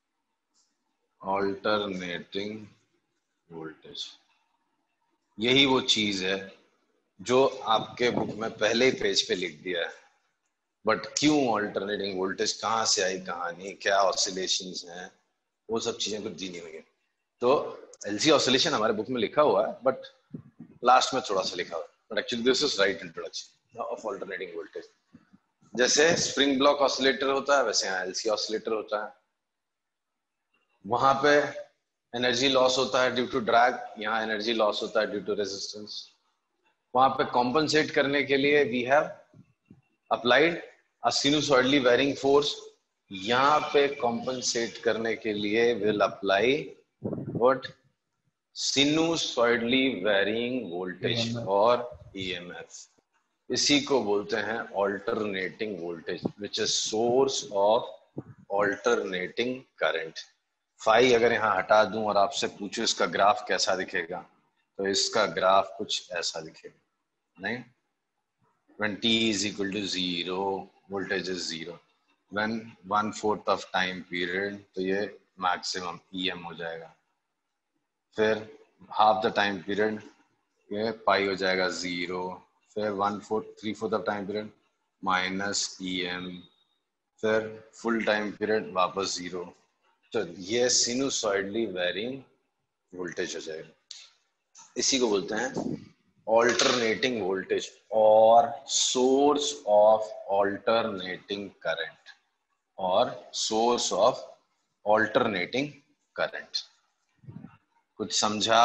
ऑल्टरनेटिंग वोल्टेज, यही वो चीज है जो आपके बुक में पहले ही पेज पे लिख दिया है। बट क्यों ऑल्टरनेटिंग वोल्टेज, कहाँ से आई कहानी, क्या ऑसिलेशंस हैं, वो सब चीजें कुछ दी नहीं हुई है। तो एलसी ऑसिलेशन हमारे बुक में लिखा हुआ है, बट लास्ट में थोड़ा सा लिखा हुआ है, but actually this is right introduction of alternating voltage. जैसे स्प्रिंग ब्लॉक ऑसिलेटर होता है, वैसे यहाँ एलसी ऑसिलेटर होता है। वहां पे एनर्जी लॉस होता है ड्यू टू ड्रैग, यहाँ एनर्जी लॉस होता है ड्यू टू रेजिस्टेंस। वहां पे कॉम्पनसेट करने के लिए we have applied a sinusoidally varying force, यहाँ पे कॉम्पनसेट करने के लिए will apply what, sinusoidally varying voltage EMF। और ईएमएफ। इसी को बोलते हैं alternating voltage, which is source of alternating current. Phi अगर यहाँ हटा दूं और आपसे पूछूं इसका ग्राफ कैसा दिखेगा, तो इसका ग्राफ कुछ ऐसा दिखेगा, नहीं? when t is equal to 0, voltage is 0, when 1/4 of time period, तो ये मैक्सिमम EM हो जाएगा। फिर हाफ द टाइम पीरियड, ये पाई हो जाएगा 0। फिर 3/4 ऑफ टाइम पीरियड -EM। फिर फुल टाइम पीरियड वापस 0। तो ये सिनुसॉइडली वेरिंग वोल्टेज हो जाएगा। इसी को बोलते हैं ऑल्टरनेटिंग वोल्टेज और सोर्स ऑफ ऑल्टरनेटिंग करंट, और सोर्स ऑफ ऑल्टरनेटिंग करंट। कुछ समझा?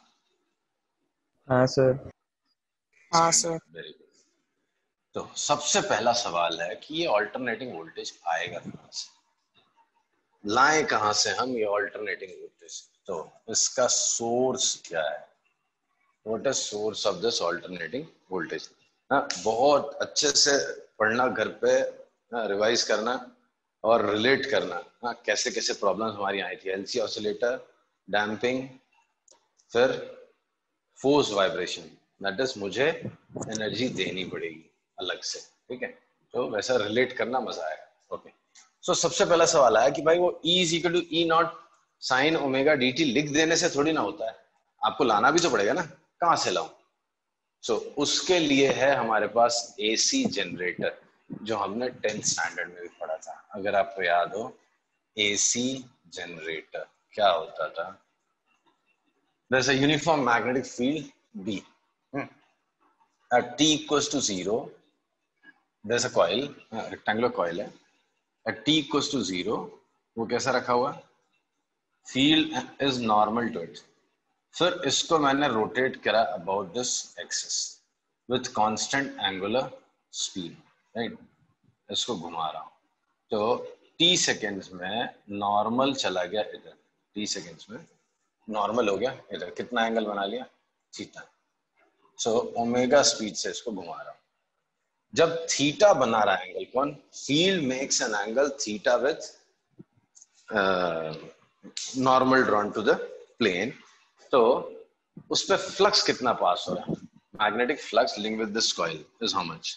हाँ सर। हाँ सर। Very good. तो सबसे पहला सवाल है कि ये ऑल्टरनेटिंग वोल्टेज आएगा कहां से, लाएं कहां से हम ये ऑल्टरनेटिंग वोल्टेज? तो इसका सोर्स क्या है, what is source of this alternating voltage? बहुत अच्छे से पढ़ना घर पे, रिवाइज करना और रिलेट करना। कैसे कैसे प्रॉब्लम्स हमारी आई थी, एलसी ऑसिलेटर, डैम्पिंग, फिर फोर्स वाइब्रेशन, दैट इज मुझे एनर्जी देनी पड़ेगी अलग से, ठीक है? तो वैसा रिलेट करना मजा आएगा। ओके, सो सबसे पहला सवाल आया कि भाई वो E is equal to E naught sine omega dt लिख देने से थोड़ी ना होता है, आपको लाना भी तो पड़ेगा ना, कहां से लाऊं? सो उसके लिए है हमारे पास एसी जनरेटर, जो हमने 10th स्टैंडर्ड में भी पढ़ा था, अगर आपको याद हो। एसी जनरेटर क्या होता था? There's a uniform magnetic field B. At t equals to 0, there's a coil, rectangular coil है. At t equals to 0, वो कैसा रखा हुआ? Field is normal to it. फिर इसको मैंने रोटेट करा about this axis with constant angular speed, right? इसको घुमा रहा हूं, तो t सेकेंड्स में नॉर्मल चला गया इधर, t सेकेंड्स में नॉर्मल हो गया इधर, कितना एंगल बना लिया? थीटा। सो ओमेगा स्पीड से इसको घुमा रहा हूं। जब थीटा बना रहा है एंगल कौन? Field makes an angle theta with normal drawn to the plane, तो उस पर फ्लक्स कितना पास हो रहा है? Magnetic flux link with this coil is how much?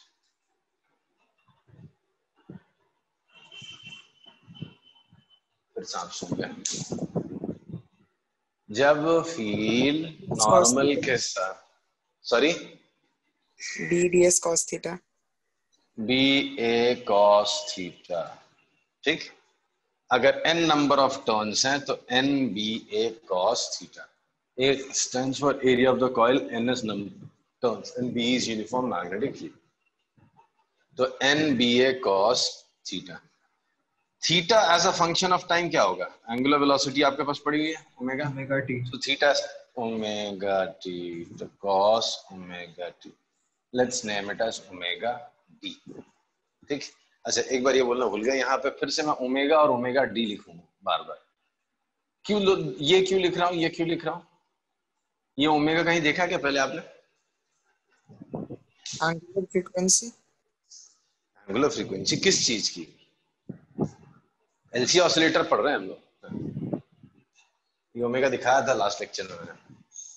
फिर से आप सुन गए। जब फील्ड नॉर्मल के साथ, sorry, BDS cos theta. B A cos theta, ठीक? अगर n नंबर ऑफ टर्न्स हैं तो n B A cos theta. A stands for area of the coil, n is number turns, and B is uniform magnetic field. तो n B A cos theta. Theta as a function of time क्या होगा? एंगुलर वेलोसिटी आपके पास पड़ी हुई है, ओमेगा। Omega T. तो थीटा ओमेगा टी, तो cos omega T, let's name it as omega D, ठीक? अच्छा, एक बार ये बोलना भूल गया, यहाँ पे फिर से मैं ओमेगा और ओमेगा डी लिखूंगा बार बार। क्यों ये क्यों लिख रहा हूँ, ये क्यों लिख रहा हूँ? ये ओमेगा कहीं देखा क्या पहले आपने? Angular frequency. एंगुलर फ्रीक्वेंसी किस चीज की? एलसी ऑसिलेटर पढ़ रहे हैं हम लोग। ये ओमेगा दिखाया था लास्ट लेक्चर में मैंने।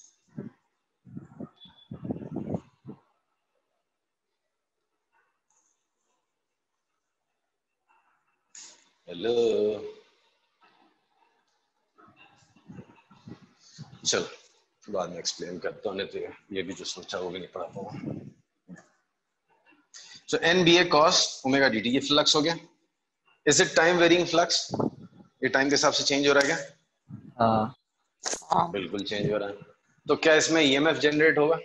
हेलो, चलो बाद में एक्सप्लेन करता हूँ, नहीं तो ये भी जो सोचा वो भी नहीं पढ़ा पाऊंगा। So N B A cos omega D T, ये फ्लक्स हो गया। Is it time varying flux? ये टाइम के हिसाब से चेंज हो रहा है क्या? हाँ हाँ बिल्कुल चेंज हो रहा है। तो क्या इसमें ईएमएफ जनरेट होगा?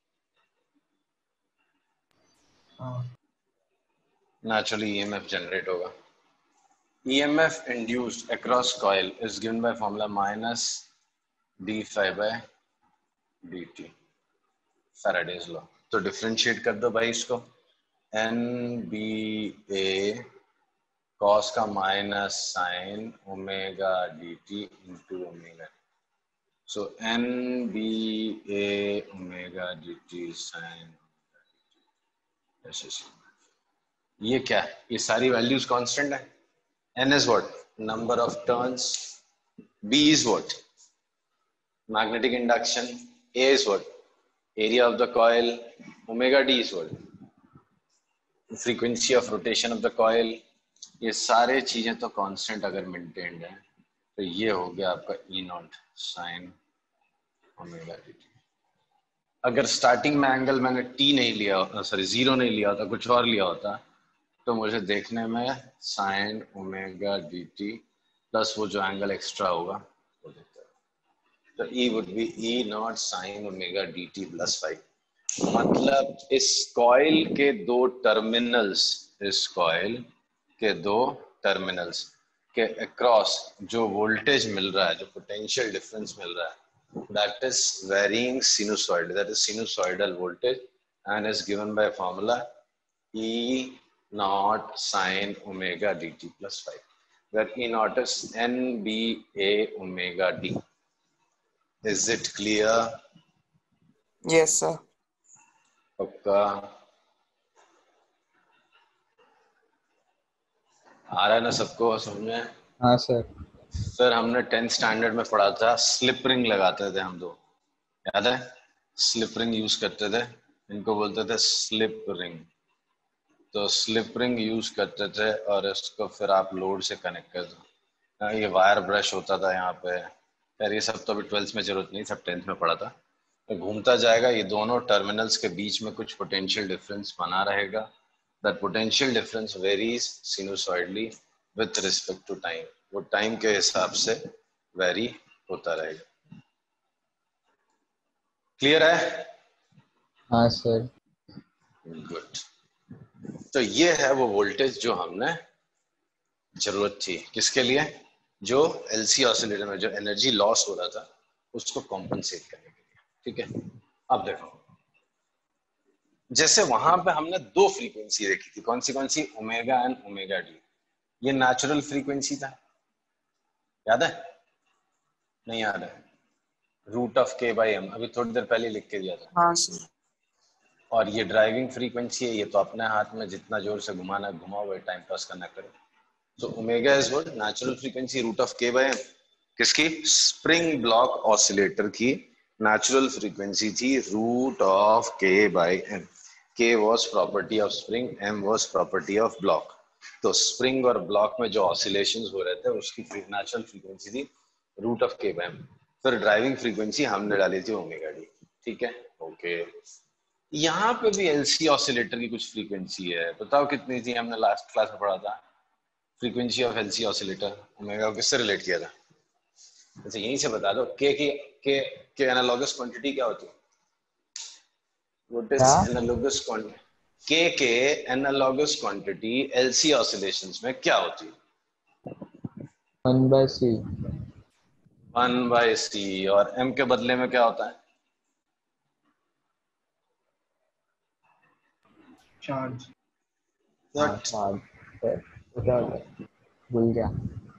हाँ नेचुरली ईएमएफ जनरेट होगा। EMF induced across coil is given by formula minus d phi by dt, Faraday's law। तो डिफरेंशिएट कर दो भाई इसको, एन बी ए कॉस का minus sine omega D T into omega. So N B A omega D T sine, ये क्या है? ये सारी वैल्यूज कांस्टेंट है। N is what? Number of turns. B is what? Magnetic induction. A is what? Area of the coil. Omega D is what? Frequency of rotation of the coil. ये सारे चीजें तो कांस्टेंट अगर मेंटेन्ड है तो ये हो गया आपका E naught sine omega D T. अगर स्टार्टिंग में एंगल मैंने T नहीं लिया, सॉरी जीरो नहीं लिया होता, कुछ और लिया होता, तो मुझे देखने में sine omega D T plus वो जो एंगल एक्स्ट्रा होगा वो देखते हैं, तो E would be E naught sine omega D T plus 5। मतलब इस कॉइल के दो टर्मिनल्स, इस कॉइल के दो टर्मिनल्स के अक्रॉस जो वोल्टेज मिल रहा है, जो पोटेंशियल डिफरेंस मिल रहा है, that is varying sinusoid, that is sinusoidal voltage and is given by formula E naught sine omega dt plus 5, where E naught is NBA omega d. Is it clear? yes sir। पक्का आ रहा है ना सबको समझ में? हाँ सर। सर हमने 10th स्टैंडर्ड में पढ़ा था, स्लिप रिंग लगाते थे हम दो, याद है? स्लिप रिंग यूज करते थे, इनको बोलते थे स्लिप रिंग। तो स्लिप रिंग यूज करते थे और इसको फिर आप लोड से कनेक्ट करते। ये वायर ब्रश होता था यहाँ पे, यार ये सब तो अभी 12th में जरूरत नहीं, सब 10th में पढ़ा था। तो घूमता जाएगा, ये दोनों टर्मिनल्स के बीच में कुछ पोटेंशियल डिफरेंस बना रहेगा। That potential difference varies sinusoidally with respect to time, वो टाइम के हिसाब से वेरी होता रहेगा। क्लियर है? हाँ सर। गुड। तो ये है वो वोल्टेज जो हमने जरूरत थी, किसके लिए? जो एलसी ऑसिलेटर में जो एनर्जी लॉस हो रहा था उसको कॉम्पनसेट करने के लिए। ठीक है, अब देखो, जैसे वहां पे हमने दो फ्रीक्वेंसी देखी थी, कौन सी? Omega and omega D. ये नेचुरल फ्रीक्वेंसी था, याद है? नहीं याद है? Root of K by M, अभी थोड़ी देर पहले लिख के दिया था। हाँ सर। और ये ड्राइविंग फ्रीक्वेंसी है, ये तो अपने हाथ में जितना जोर से घुमाना घुमाओ, वो टाइम पास करना करो। So omega is what? Natural frequency root of k by m। किसकी? स्प्रिंग ब्लॉक ऑसिलेटर की नेचुरल फ्रीक्वेंसी थी root of k by m। k was property of spring, m was property of block। तो स्प्रिंग और ब्लॉक में जो ऑसिलेशंस हो रहे थे उसकी नेचुरल फ्रीक्वेंसी थी root of k by m। फिर ड्राइविंग फ्रीक्वेंसी हमने डाली थी ओमेगा डी। ठीक है, ओके। यहाँ पे भी एलसी ऑसिलेटर की कुछ फ्रीक्वेंसी है, बताओ कितनी थी? हमने लास्ट क्लास में पढ़ा था frequency of LC oscillator. Omega को किससे रिलेट किया था? अच्छा यहीं से बता दो, के एनालॉगस क्वांटिटी क्या होती है? What is analogous quantity? K analogous quantity LC oscillations में क्या होती है? 1/c। 1/c। और m के बदले में क्या होता है? चार्ज। क्या होता है? भूल गया।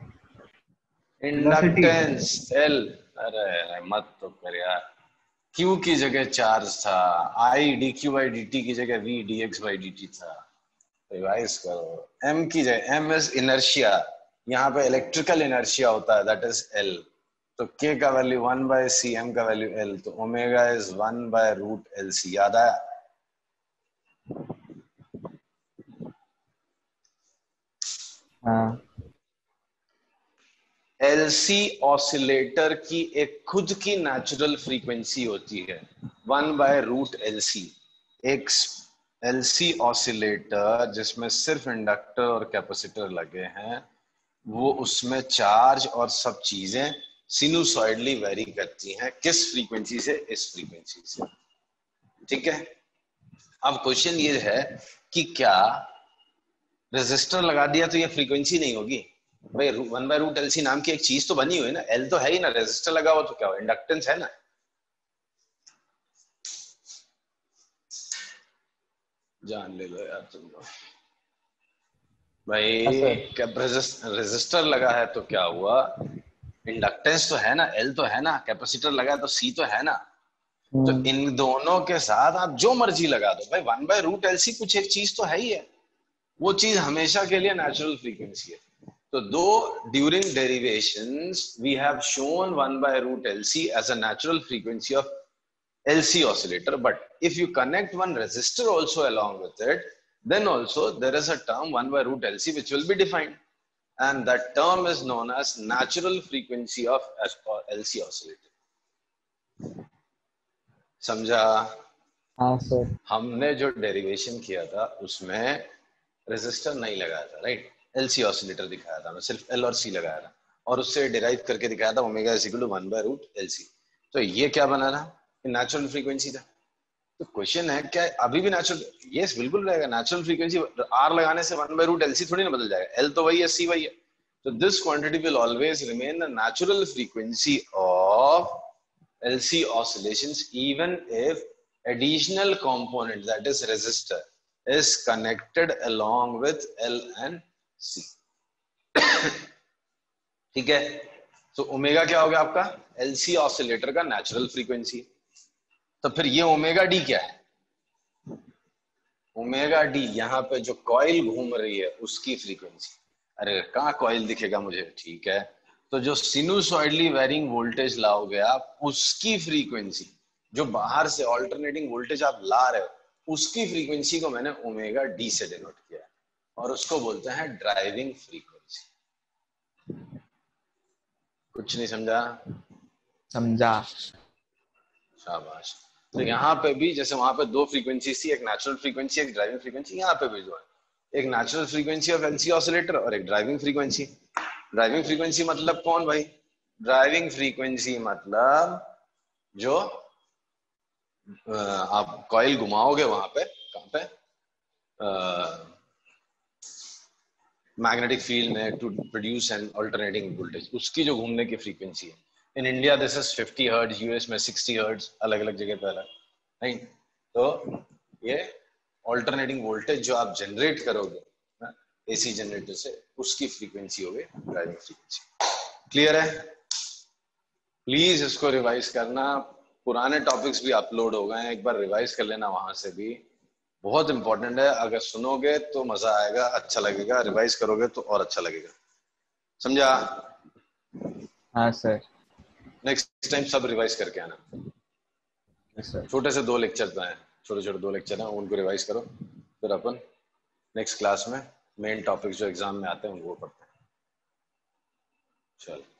Inductance L. अरे मत तो कर यार, Q की जगह चार्ज था, I dq by dt की जगह V dx by dt था। रिवाइज करो। M की जगह, M इज इनर्शिया, यहाँ पे इलेक्ट्रिकल इनर्शिया होता है, दैट इज L। तो k का वैल्यू 1/c, m का वैल्यू l, तो ओमेगा इज 1/√LC। याद आया? हाँ LC ऑसिलेटर की एक खुद की नेचुरल फ्रीक्वेंसी होती है 1/√LC। एक LC ऑसिलेटर जिसमें सिर्फ इंडक्टर और कैपेसिटर लगे हैं, वो उसमें चार्ज और सब चीजें सिनुसॉइडली वेरी करती हैं। किस फ्रीक्वेंसी से? इस फ्रीक्वेंसी से। ठीक है। अब क्वेश्चन ये है कि क्या रेजिस्टर लगा दिया तो ये फ्रीक्वेंसी नहीं होगी? भाई 1/√LC नाम की एक चीज तो बनी हुई है ना, L तो है ही ना, रेजिस्टर लगा हुआ तो क्या हो, इंडक्टेंस है ना। जान ले लो यार तुम लोग। भाई हाँ सर। क्या रेजिस्टर लगा है तो क्या हुआ, इंडक्टेंस तो है ना, L तो है ना, कैपेसिटर लगा है तो C तो है ना। तो इन दोनों के साथ आप जो मर्जी लगा दो भाई, 1/√LC कुछ एक चीज तो है ही है, वो चीज हमेशा के लिए नेचुरल फ्रीक्वेंसी है। तो दो during derivations we have shown 1/√LC as a natural frequency of LC oscillator, but if you connect one resistor also along with it, then also there is a term 1/√LC which will be defined, and that term is known as natural frequency of LC oscillator. समझा? हाँ सर। हमने जो डेरिवेशन किया था उसमें रेजिस्टर नहीं लगाया था, राइट? LC ऑसिलेटर दिखाया था, मैं सिर्फ L और C लगाया था, और उससे डिराइव करके दिखाया था omega is equal to 1/√LC। तो ये क्या बना था? नेचुरल फ्रीक्वेंसी था। तो क्वेश्चन है क्या अभी भी नेचुरल? यस बिल्कुल रहेगा नेचुरल फ्रीक्वेंसी। R लगाने से 1/√LC थोड़ी ना बदल जाएगा, L तो वही है, C वही है। तो this quantity will always remain the natural frequency of LC oscillations even if additional component, that is resistor, is connected along with L and C. ठीक है। तो ओमेगा क्या हो गया आपका? LC ऑसिलेटर का नेचुरल फ्रीक्वेंसी। तो फिर ये ओमेगा डी क्या है? ओमेगा डी यहाँ पे जो कॉइल घूम रही है उसकी फ्रीक्वेंसी। अरे कहाँ कॉइल दिखेगा मुझे? ठीक है, तो जो सिनुसॉइडली वेरिंग वोल्टेज लाओगे आप, उसकी फ्रीक्वेंसी, जो बाहर से ऑल्टरनेटिंग वोल्टेज आप ला रहे हो उसकी फ्रीक्वेंसी को मैंने ओमेगा डी से डिनोट किया है, और उसको बोलते हैं ड्राइविंग फ्रीक्वेंसी। कुछ नहीं समझा? समझा। शाबाश। तो यहाँ पे भी जैसे वहां पे दो फ्रीक्वेंसी थी, एक नेचुरल फ्रीक्वेंसी, एक ड्राइविंग फ्रीक्वेंसी, यहाँ पे भी जो है एक natural frequency of LC oscillator और एक ड्राइविंग फ्रीक्वेंसी। ड्राइविंग फ्रीक्वेंसी मतलब कौन भाई? ड्राइविंग फ्रीक्वेंसी मतलब जो आप कॉइल घुमाओगे वहां पे, कहां पे? मैग्नेटिक फील्ड में to produce an alternating voltage, उसकी जो घूमने की फ्रीक्वेंसी है। In India this is 50 hertz, US में 60 हर्ट्ज, अलग अलग जगह पे अलग, नहीं? तो ये अल्टरनेटिंग वोल्टेज जो आप जनरेट करोगे एसी जनरेटर से, उसकी फ्रीक्वेंसी होगी ड्राइविंग फ्रीक्वेंसी। क्लियर है? प्लीज इसको रिवाइज करना, पुराने टॉपिक्स भी अपलोड हो गए हैं, एक बार रिवाइज कर लेना वहां से भी, बहुत इंपॉर्टेंट है। अगर सुनोगे तो मजा आएगा, अच्छा लगेगा, रिवाइज करोगे तो और अच्छा लगेगा। समझा? हाँ सर। नेक्स्ट टाइम सब रिवाइज करके आना। सर छोटे से 2 लेक्चर हैं, छोटे छोटे 2 लेक्चर हैं, उनको रिवाइज करो, फिर अपन नेक्स्ट क्लास में मेन टॉपिक्स जो एग्जाम में आते हैं उनको पढ़ते हैं। चलो।